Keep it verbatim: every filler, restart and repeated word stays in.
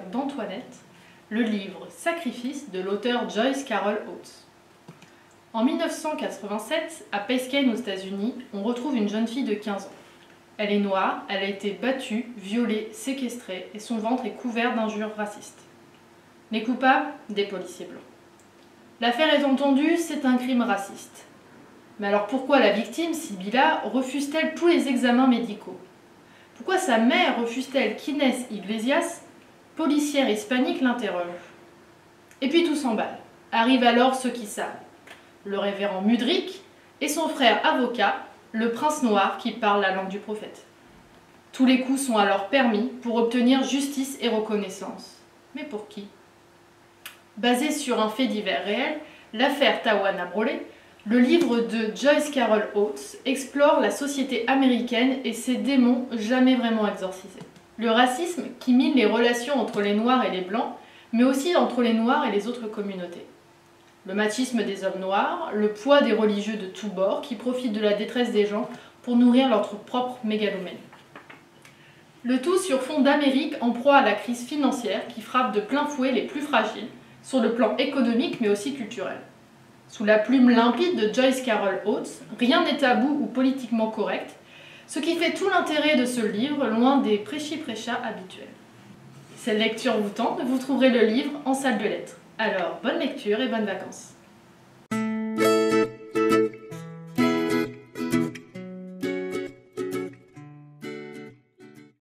d'Antoinette, le livre Sacrifice de l'auteur Joyce Carol Oates. En mille neuf cent quatre-vingt-sept, à Pace-Cayenne aux États-Unis, on retrouve une jeune fille de quinze ans. Elle est noire, elle a été battue, violée, séquestrée et son ventre est couvert d'injures racistes. Les coupables, des policiers blancs. L'affaire est entendue, c'est un crime raciste. Mais alors pourquoi la victime, Sybilla, refuse-t-elle tous les examens médicaux? Pourquoi sa mère refuse-t-elle qu'Inès Iglesias, policière hispanique, l'interroge? Et puis tout s'emballe. Arrivent alors ceux qui savent. Le révérend Mudrick et son frère avocat, le prince noir qui parle la langue du prophète. Tous les coups sont alors permis pour obtenir justice et reconnaissance. Mais pour qui? Basé sur un fait divers réel, l'affaire Tawana Brawley, le livre de Joyce Carol Oates explore la société américaine et ses démons jamais vraiment exorcisés. Le racisme qui mine les relations entre les Noirs et les Blancs, mais aussi entre les Noirs et les autres communautés. Le machisme des hommes noirs, le poids des religieux de tous bords qui profitent de la détresse des gens pour nourrir leur propre mégalomanie. Le tout sur fond d'Amérique en proie à la crise financière qui frappe de plein fouet les plus fragiles, sur le plan économique mais aussi culturel. Sous la plume limpide de Joyce Carol Oates, rien n'est tabou ou politiquement correct, ce qui fait tout l'intérêt de ce livre, loin des prêchi-prêcha habituels. Si cette lecture vous tente, vous trouverez le livre en salle de lettres. Alors, bonne lecture et bonnes vacances.